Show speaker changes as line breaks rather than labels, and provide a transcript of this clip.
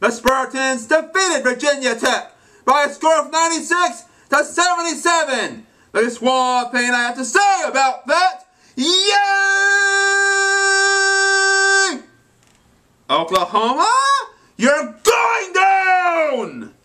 The Spartans defeated Virginia Tech by a score of 96-77. That is one thing I have to say about that. Yay! Oklahoma, you're going down!